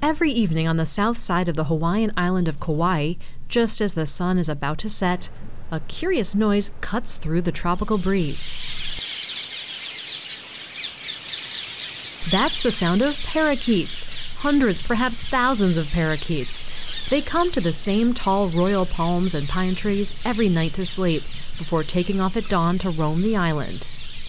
Every evening on the south side of the Hawaiian island of Kauai, just as the sun is about to set, a curious noise cuts through the tropical breeze. That's the sound of parakeets. Hundreds, perhaps thousands of parakeets. They come to the same tall royal palms and pine trees every night to sleep, before taking off at dawn to roam the island.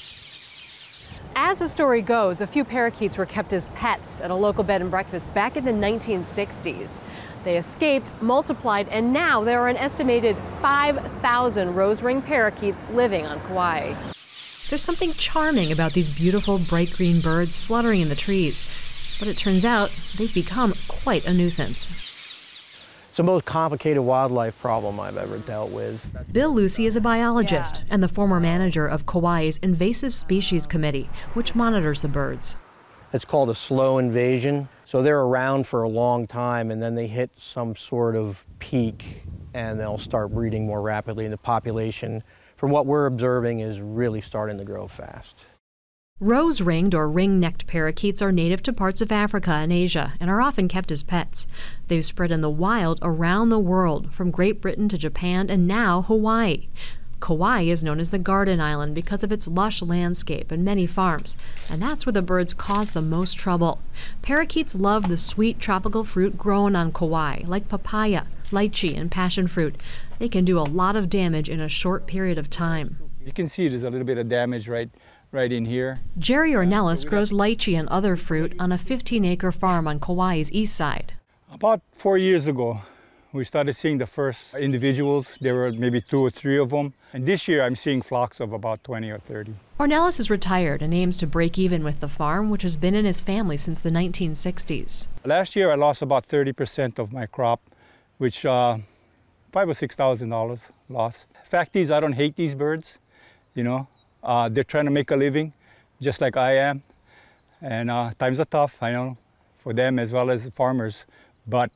As the story goes, a few parakeets were kept as pets at a local bed and breakfast back in the 1960s. They escaped, multiplied, and now there are an estimated 5,000 rose-ring parakeets living on Kauai. There's something charming about these beautiful bright green birds fluttering in the trees, but it turns out they've become quite a nuisance. It's the most complicated wildlife problem I've ever dealt with. Bill Lucy is a biologist and the former manager of Kauai's Invasive Species Committee, which monitors the birds. It's called a slow invasion. So they're around for a long time and then they hit some sort of peak and they'll start breeding more rapidly, and the population, from what we're observing, is really starting to grow fast. Rose-ringed or ring-necked parakeets are native to parts of Africa and Asia and are often kept as pets. They've spread in the wild around the world, from Great Britain to Japan and now Hawaii. Kauai is known as the Garden Island because of its lush landscape and many farms, and that's where the birds cause the most trouble. Parakeets love the sweet tropical fruit grown on Kauai, like papaya, lychee, and passion fruit. They can do a lot of damage in a short period of time. You can see there's a little bit of damage right in here. Jerry Ornelas grows lychee and other fruit on a 15-acre farm on Kauai's east side. About 4 years ago, we started seeing the first individuals. There were maybe 2 or 3 of them. And this year, I'm seeing flocks of about 20 or 30. Ornelas is retired and aims to break even with the farm, which has been in his family since the 1960s. Last year, I lost about 30% of my crop, which $5,000 or $6,000 loss. Fact is, I don't hate these birds, you know. They're trying to make a living, just like I am. And times are tough, I know, for them as well as farmers. But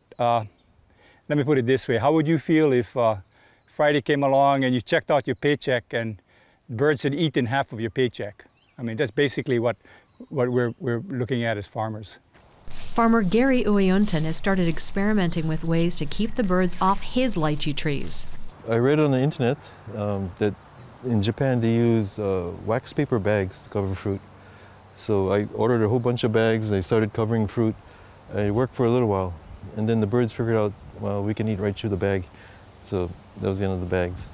let me put it this way. How would you feel if Friday came along and you checked out your paycheck and birds had eaten half of your paycheck? I mean, that's basically what we're looking at as farmers. Farmer Gary Ueunton has started experimenting with ways to keep the birds off his lychee trees. I read on the internet that in Japan they use wax paper bags to cover fruit. So I ordered a whole bunch of bags and I started covering fruit. It worked for a little while. And then the birds figured out, well, we can eat right through the bag. So that was the end of the bags.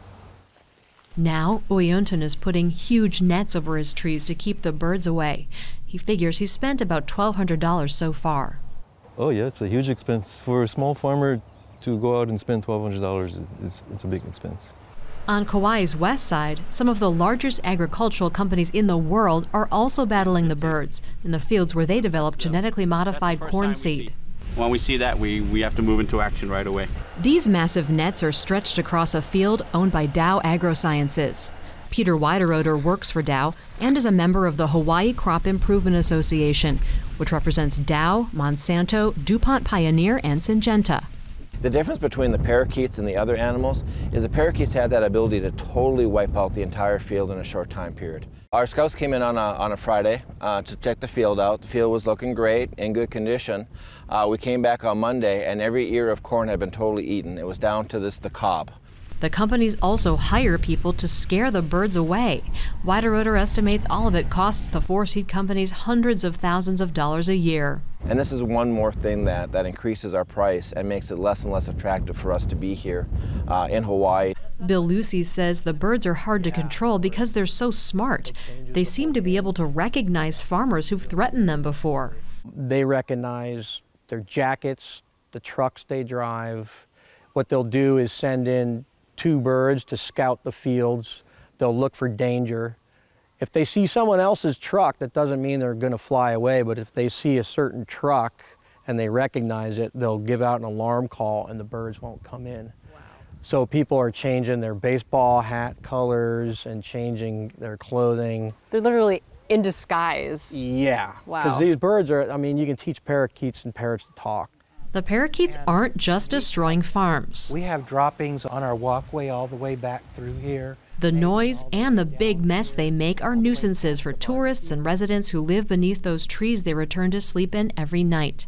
Now, Ueunton is putting huge nets over his trees to keep the birds away. He figures he's spent about $1,200 so far. Oh yeah, it's a huge expense. For a small farmer to go out and spend $1,200, it's a big expense. On Kauai's west side, some of the largest agricultural companies in the world are also battling the birds in the fields where they develop genetically modified corn seed. When we see that, we have to move into action right away. These massive nets are stretched across a field owned by Dow AgroSciences. Peter Weideroder works for Dow and is a member of the Hawaii Crop Improvement Association, which represents Dow, Monsanto, DuPont Pioneer, and Syngenta. The difference between the parakeets and the other animals is the parakeets have that ability to totally wipe out the entire field in a short time period. Our scouts came in on a Friday to check the field out. The field was looking great, in good condition. We came back on Monday and every ear of corn had been totally eaten. It was down to the cob. The companies also hire people to scare the birds away. Weideroder estimates all of it costs the 4-seed companies hundreds of thousands of dollars a year. And this is one more thing that increases our price and makes it less and less attractive for us to be here in Hawaii. Bill Lucy says the birds are hard to control because they're so smart. They seem to be able to recognize farmers who've threatened them before. They recognize their jackets, the trucks they drive. What they'll do is send in 2 birds to scout the fields. They'll look for danger. If they see someone else's truck, that doesn't mean they're going to fly away, but if they see a certain truck and they recognize it, they'll give out an alarm call and the birds won't come in. Wow. So people are changing their baseball hat colors and changing their clothing. They're literally in disguise. Yeah. Wow. Because these birds are, I mean, you can teach parakeets and parrots to talk. The parakeets aren't just destroying farms. We have droppings on our walkway all the way back through here. The noise and the big mess they make are nuisances for tourists and residents who live beneath those trees they return to sleep in every night.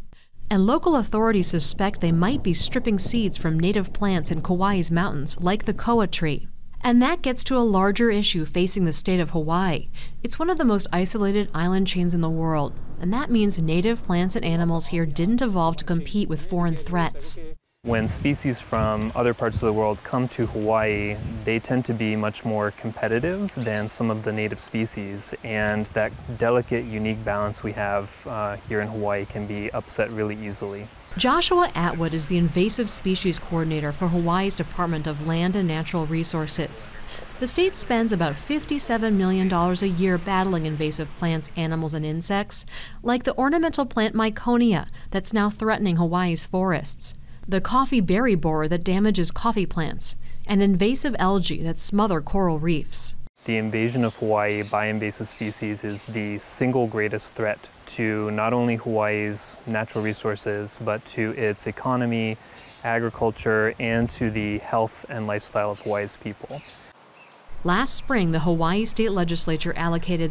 And local authorities suspect they might be stripping seeds from native plants in Kauai's mountains, like the koa tree. And that gets to a larger issue facing the state of Hawaii. It's one of the most isolated island chains in the world, and that means native plants and animals here didn't evolve to compete with foreign threats. When species from other parts of the world come to Hawaii, they tend to be much more competitive than some of the native species, and that delicate, unique balance we have here in Hawaii can be upset really easily. Joshua Atwood is the invasive species coordinator for Hawaii's Department of Land and Natural Resources. The state spends about $57 million a year battling invasive plants, animals, and insects, like the ornamental plant Myconia that's now threatening Hawaii's forests, the coffee berry borer that damages coffee plants, and invasive algae that smother coral reefs. The invasion of Hawaii by invasive species is the single greatest threat to not only Hawaii's natural resources, but to its economy, agriculture, and to the health and lifestyle of Hawaii's people. Last spring, the Hawaii State Legislature allocated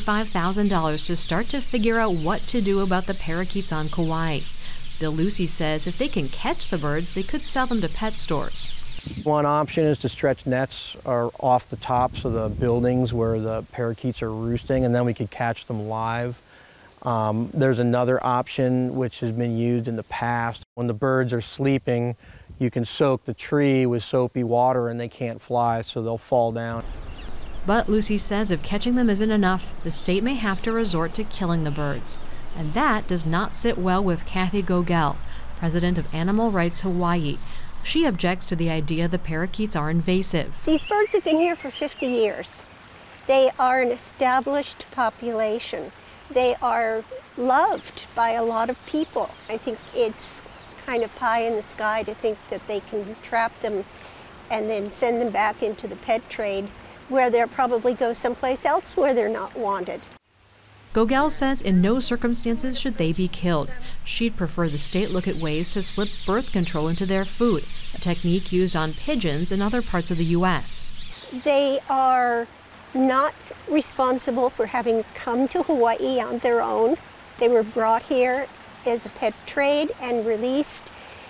$75,000 to start to figure out what to do about the parakeets on Kauai. Bill Lucy says if they can catch the birds, they could sell them to pet stores. One option is to stretch nets off the tops of the buildings where the parakeets are roosting, and then we could catch them live. There's another option which has been used in the past. When the birds are sleeping, you can soak the tree with soapy water and they can't fly, so they'll fall down. But Lucy says if catching them isn't enough, the state may have to resort to killing the birds. And that does not sit well with Kathy Gogel, president of Animal Rights Hawaii. She objects to the idea the parakeets are invasive. These birds have been here for 50 years. They are an established population. They are loved by a lot of people. I think it's kind of pie in the sky to think that they can trap them and then send them back into the pet trade, where they'll probably go someplace else where they're not wanted. Gogel says in no circumstances should they be killed. She'd prefer the state look at ways to slip birth control into their food, a technique used on pigeons in other parts of the U.S. They are not responsible for having come to Hawaii on their own. They were brought here as a pet trade and released.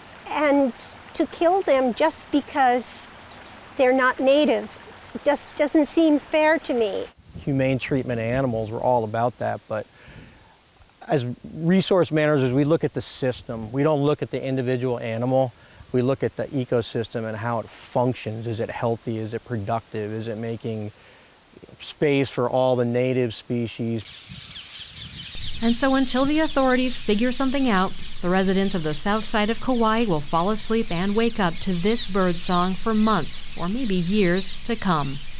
And to kill them just because they're not native just doesn't seem fair to me. Humane treatment of animals, we're all about that, but as resource managers, we look at the system. We don't look at the individual animal. We look at the ecosystem and how it functions. Is it healthy? Is it productive? Is it making space for all the native species? And so until the authorities figure something out, the residents of the south side of Kauai will fall asleep and wake up to this bird song for months or maybe years to come.